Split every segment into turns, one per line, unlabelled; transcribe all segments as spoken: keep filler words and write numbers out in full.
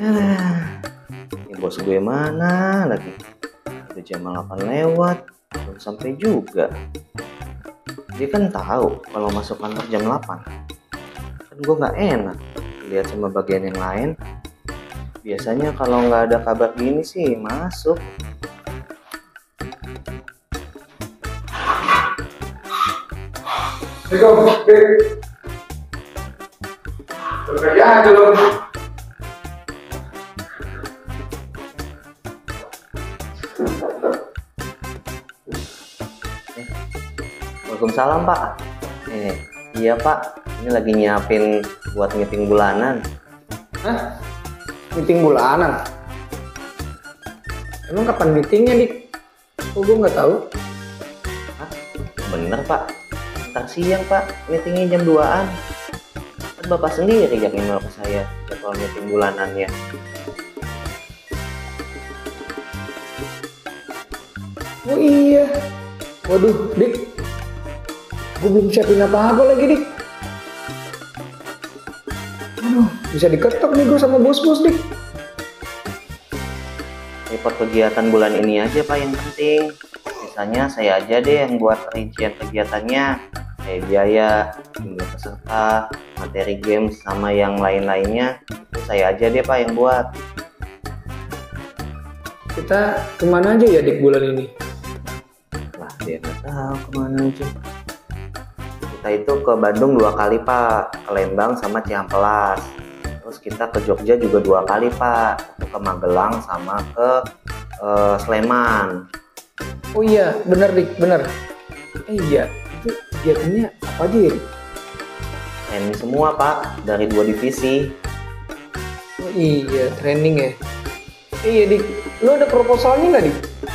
Ah, ini bos gue mana lagi? Udah jam delapan lewat, belum sampai juga. Dia kan tahu kalau masuk kantor jam delapan. Kan gue nggak enak lihat sama bagian yang lain. Biasanya kalau nggak ada kabar gini sih masuk.
Bekerja aja loh.
Waalaikumsalam Pak. Eh, iya Pak, ini lagi nyiapin buat meeting bulanan.
Hah? Meeting bulanan? Emang kapan meetingnya, Dik? Kok gue nggak tahu?
Hah? Bener Pak, ntar siang Pak, meetingnya jam duaan. Kan Bapak sendiri yang email ke saya jadwal meeting bulanannya.
Oh iya. Waduh, Dik. Gue belum siapin apa-apa lagi, Dik. Aduh, bisa diketok nih gue sama bos-bos, Dik.
Report kegiatan bulan ini aja Pak yang penting. Sisanya saya aja deh yang buat rincian kegiatannya. Kayak biaya, jumlah peserta, materi games, sama yang lain-lainnya. Itu saya aja deh Pak yang buat.
Kita kemana aja ya, Dik, bulan ini?
Lah dia nggak tahu kemana aja. Kita itu ke Bandung dua kali Pak, ke Lembang sama Cihampelas. Terus kita ke Jogja juga dua kali Pak, ke Magelang sama ke uh, Sleman.
Oh iya, bener, Dik, bener. Eh iya, itu kegiatannya apa aja ya, Dik?
Ini semua Pak, dari dua divisi.
Oh iya, training ya. Eh iya, Dik, lu ada proposalnya nggak, Dik?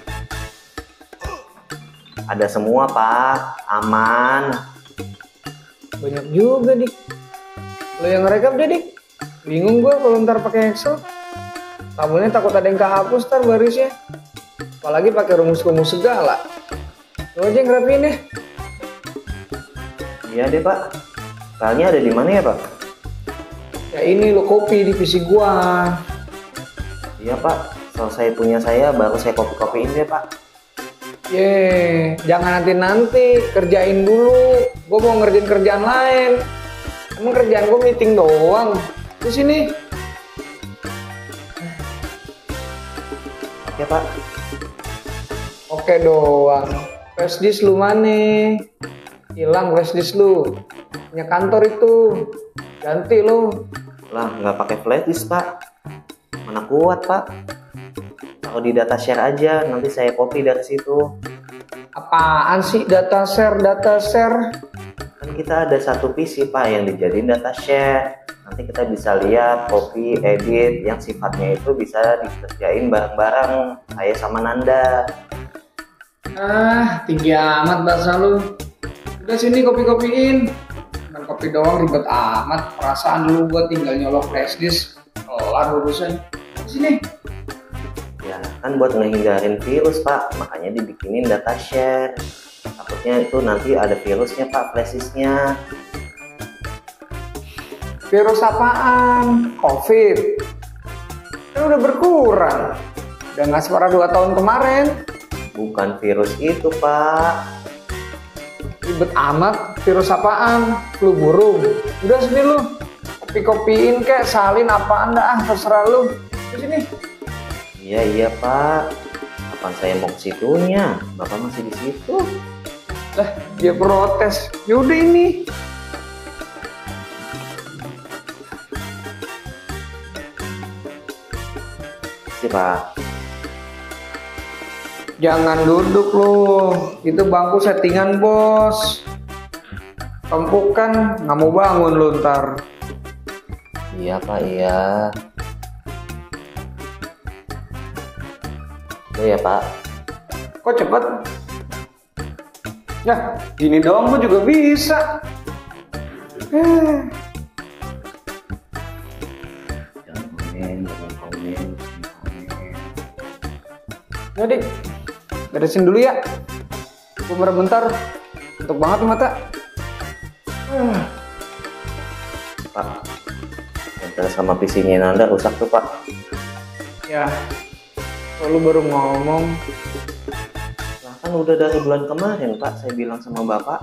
Ada semua Pak, aman.
Banyak juga, Dik. Lo yang ngerekap deh, Dik. Bingung gue kalau ntar pakai Excel. Tabelnya takut ada yang kehapus ntar barisnya. Apalagi pakai rumus-rumus segala. Lo aja yang ngerapiin deh.
Iya deh Pak. Filenya ada di mana ya Pak?
Ya ini lo copy divisi gua.
Iya Pak. Selesai punya saya baru saya copy-copyin deh Pak.
Ye, jangan nanti-nanti, kerjain dulu. Gue mau ngerjain kerjaan lain. Emang kerjaan gue meeting doang. Di sini.
Oke Pak.
Oke doang. Flash disk lu mana? Hilang flash disk lu. Punya kantor itu. Ganti lu.
Lah nggak pakai flash disk Pak. Mana kuat Pak. Kalau di data share aja, nanti saya copy dari situ.
Apaan sih data share, data share?
Kan kita ada satu P C Pak yang dijadiin data share. Nanti kita bisa lihat, copy, edit, yang sifatnya itu bisa dikerjain bareng-bareng saya sama Nanda.
Ah, tinggi amat bahasa lu. Udah sini kopi-kopiin. Cuman kopi doang ribet amat. Perasaan lu gua tinggal nyolok flash disk. Kelar urusan. Sini.
Ya kan buat ngehindarin virus Pak, makanya dibikinin data share. Takutnya itu nanti ada virusnya Pak, flash disknya.
Virus apaan? Covid. Kan udah berkurang. Udah nggak separah dua tahun kemarin.
Bukan virus itu Pak.
Ribet amat. Virus apaan? Flu burung. Udah sini lu. Kopi-kopiin kek, salin apaan dah, terserah lu. Di sini.
Iya iya Pak. Kapan saya mau ke situnya? Bapak masih di situ.
Lah, dia protes. Yaudah ini.
Sih Pak.
Jangan duduk lu. Itu bangku settingan bos. Tempukan nggak mau bangun lu ntar.
Iya Pak, iya. Iya ya Pak.
Kok cepet? Ya, gini doang gua juga bisa. Eh.
Jangan komen, jangan komen, jangan komen.
Ya dik, beresin dulu ya. Gue merem bentar. Untuk banget nih mata.
Pak, yang printer sama P C-nya Nanda rusak tuh Pak.
Ya, lalu baru ngomong.
Lah kan udah dari bulan kemarin Pak, saya bilang sama Bapak.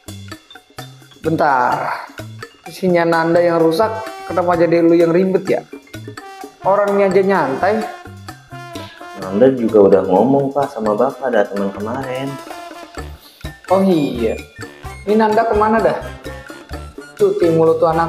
Bentar, isinya Nanda yang rusak, kenapa jadi lu yang ribet ya? Orangnya aja nyantai.
Nanda juga udah ngomong Pak sama Bapak ada teman kemarin.
Oh iya, ini Nanda kemana dah? Cuti mulu tuh anak.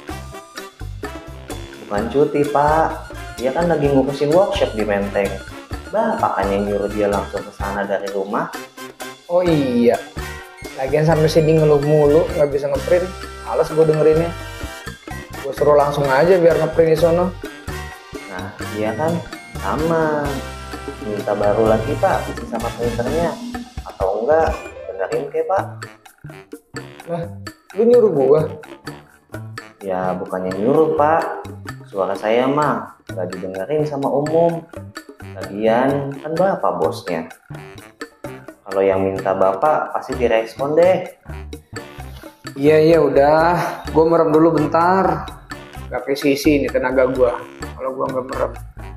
Bukan cuti Pak, dia kan lagi ngurusin workshop di Menteng. Bapak kan yang nyuruh dia langsung ke sana dari rumah.
Oh iya, lagian sampai sini ngeluh mulu, nggak bisa ngeprint. Males gue dengerinnya. Gue suruh langsung aja biar ngeprint di sono.
Nah, dia kan sama. Minta baru lagi Pak, P C sama printernya. Atau enggak, benerin ke Pak.
Nah, lu nyuruh gua?
Ya bukannya nyuruh Pak, suara saya mah gak didengerin sama umum. Lagian kan Bapak bosnya. Kalau yang minta Bapak pasti direspon deh.
Iya iya udah, gua merem dulu bentar. Gak kayak sisi ini tenaga gua. Kalau gua nggak merem.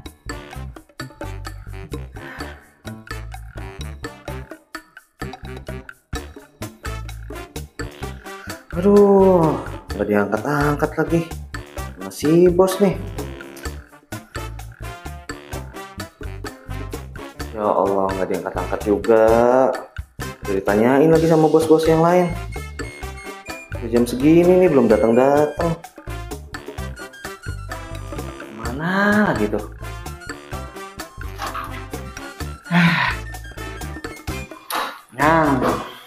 Aduh, gak diangkat-angkat lagi. Masih bos nih. Ya Allah, gak diangkat-angkat juga. Udah ditanyain lagi sama bos-bos yang lain. Udah jam segini nih belum datang-datang. Mana gitu?
Nah.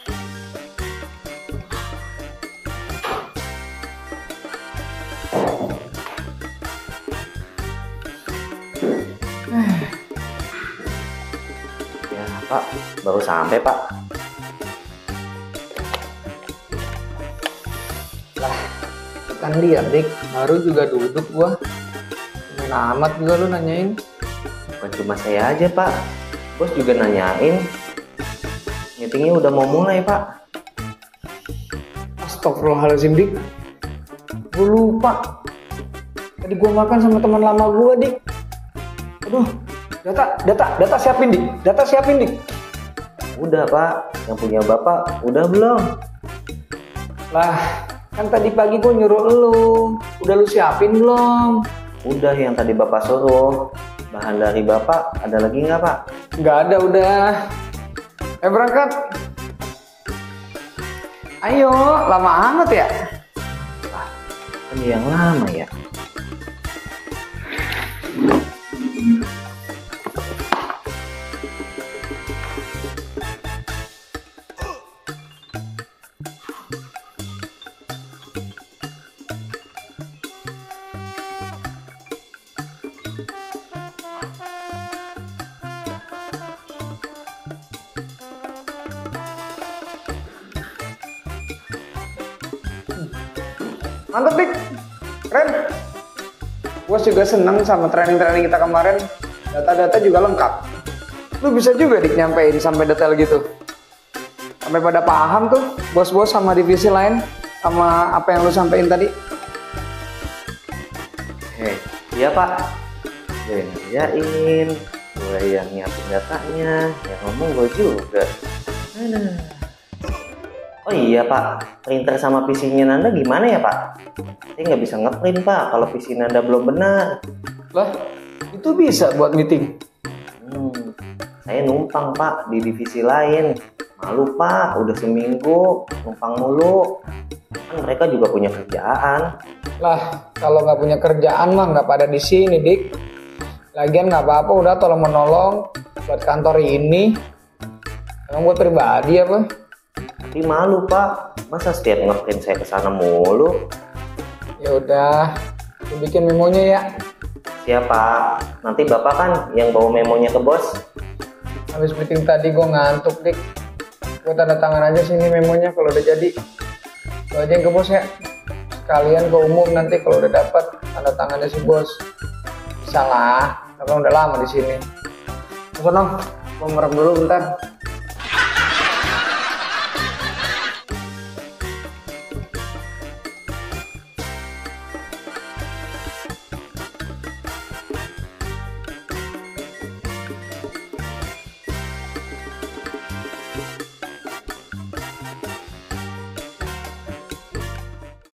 Ya Pak, baru sampai Pak.
Lah, kan lihat dik, baru juga duduk gua. Main amat juga lu nanyain.
Bukan cuma saya aja Pak, bos juga nanyain. Meetingnya udah mau mulai Pak.
Astagfirullahaladzim dik. Gua lupa. Tadi gua makan sama teman lama gua dik. Aduh, data, data, data siapin dik, data siapin dik.
Udah Pak, yang punya Bapak udah belum?
Lah, kan tadi pagi gua nyuruh lu, udah lu siapin belum?
Udah yang tadi Bapak suruh. Bahan dari Bapak ada lagi nggak Pak?
Nggak ada udah. Eh berangkat. Ayo, lama amat ya?
Ah, kan yang lama ya.
Mantap dik, keren. Bos juga seneng sama training-training kita kemarin. Data-data juga lengkap. Lu bisa juga dik nyampein sampai detail gitu. Sampai pada paham tuh bos-bos sama divisi lain sama apa yang lu sampein tadi.
Hei, iya Pak. Gue yang ngerjain, gue yang nyiapin datanya, yang ngomong gue juga. Aduh. Oh iya Pak, printer sama P C-nya Nanda gimana ya Pak? Saya nggak bisa ngeprint Pak kalau P C Nanda belum benar.
Lah, itu bisa buat meeting.
Hmm, saya numpang Pak di divisi lain. Malu Pak, udah seminggu numpang mulu. Kan mereka juga punya kerjaan.
Lah, kalau nggak punya kerjaan mah nggak pada di sini dik. Lagian nggak apa-apa, udah tolong menolong buat kantor ini. Emang buat pribadi apa?
Tapi malu Pak, masa setiap ngeprint saya kesana mulu?
Ya udah, lu bikin memonya ya.
Siapa? Nanti Bapak kan yang bawa memonya ke bos.
Habis meeting tadi gue ngantuk dik. Gue tanda tangan aja sini memonya kalau udah jadi. Lu aja yang ke bos ya. Sekalian ke umum nanti kalau udah dapat tanda tangannya si bos. Bisa lah, tapi udah lama di sini. Sono, gue merem dulu bentar.